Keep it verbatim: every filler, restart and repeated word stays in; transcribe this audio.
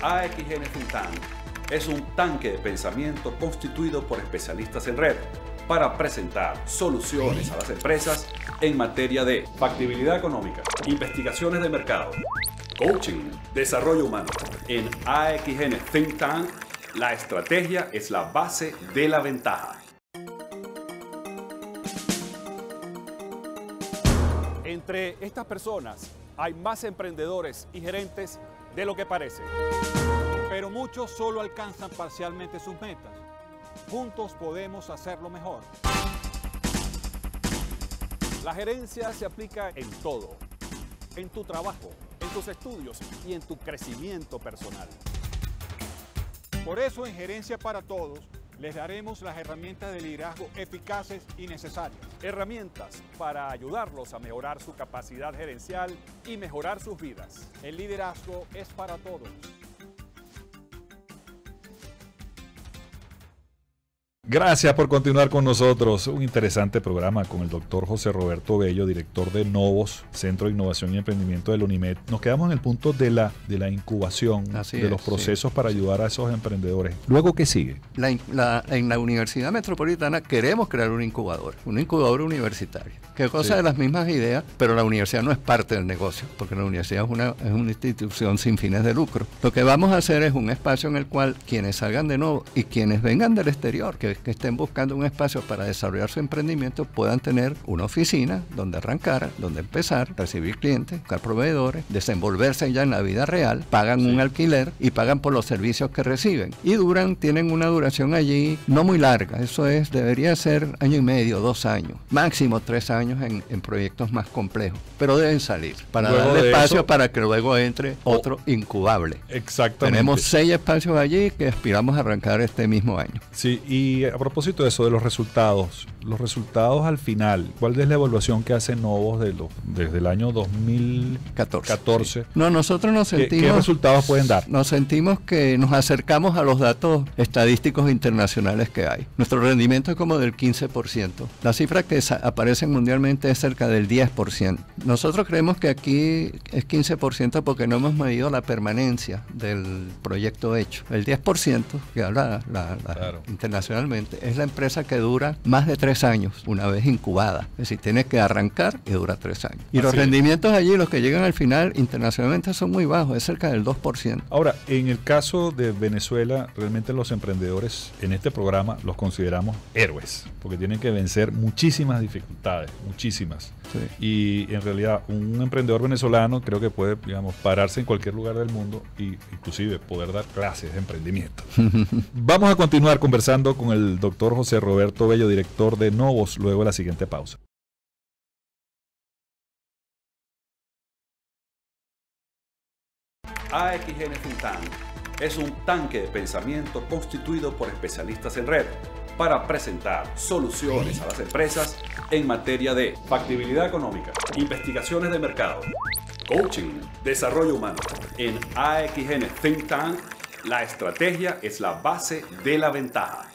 A X N Think Tank es un tanque de pensamiento constituido por especialistas en red para presentar soluciones a las empresas en materia de factibilidad económica, investigaciones de mercado, coaching, desarrollo humano. En A X N Think Tank, la estrategia es la base de la ventaja. Entre estas personas hay más emprendedores y gerentes de lo que parece. Pero muchos solo alcanzan parcialmente sus metas. Juntos podemos hacerlo mejor. La gerencia se aplica en todo, en tu trabajo, en tus estudios y en tu crecimiento personal. Por eso en Gerencia para Todos les daremos las herramientas de liderazgo eficaces y necesarias. Herramientas para ayudarlos a mejorar su capacidad gerencial y mejorar sus vidas. El liderazgo es para todos. Gracias por continuar con nosotros. Un interesante programa con el doctor José Roberto Bello, director de Novos, Centro de Innovación y Emprendimiento del UNIMED. Nos quedamos en el punto de la, de la incubación, Así de es, los procesos sí, para sí. ayudar a esos emprendedores. ¿Luego qué sigue? La, la, en la Universidad Metropolitana queremos crear un incubador, un incubador universitario, que goza Sí. de las mismas ideas, pero la universidad no es parte del negocio, porque la universidad es una, es una institución sin fines de lucro. Lo que vamos a hacer es un espacio en el cual quienes salgan de nuevo y quienes vengan del exterior, que, que estén buscando un espacio para desarrollar su emprendimiento, puedan tener una oficina donde arrancar, donde empezar, recibir clientes, buscar proveedores, desenvolverse ya en la vida real, pagan Sí. un alquiler y pagan por los servicios que reciben. Y duran, tienen una duración allí no muy larga, eso es, debería ser año y medio, dos años, máximo tres años en, en proyectos más complejos, pero deben salir para Luego darle de espacio eso- para que luego entre otro incubable. Exactamente. Tenemos seis espacios allí que aspiramos a arrancar este mismo año. Sí, y a propósito de eso, de los resultados, los resultados al final, ¿cuál es la evaluación que hace Novos de los, desde el año dos mil catorce? No, nosotros nos ¿Qué, sentimos... qué resultados pueden dar? Nos sentimos que nos acercamos a los datos estadísticos internacionales que hay. Nuestro rendimiento es como del quince por ciento. La cifra que sa- aparece mundialmente es cerca del diez por ciento. Nosotros creemos que aquí es quince por ciento porque no hemos medido la permanencia del proyecto hecho. El diez por ciento que habla la, la- Claro. internacionalmente es la empresa que dura más de tres años una vez incubada. Es decir, tiene que arrancar y dura tres años. Y Así los es. rendimientos allí, los que llegan al final internacionalmente son muy bajos, es cerca del dos por ciento. Ahora, en el caso de Venezuela, realmente los emprendedores en este programa los consideramos héroes, porque tienen que vencer muchísimas dificultades, muchísimas. Sí. Y en realidad un emprendedor venezolano creo que puede, digamos, pararse en cualquier lugar del mundo e inclusive poder dar clases de emprendimiento. Vamos a continuar conversando con el doctor José Roberto Bello, director de Novos, luego de la siguiente pausa. A X N Think Tank es un tanque de pensamiento constituido por especialistas en red para presentar soluciones a las empresas en materia de factibilidad económica, investigaciones de mercado, coaching, desarrollo humano. En A X N Think Tank, la estrategia es la base de la ventaja.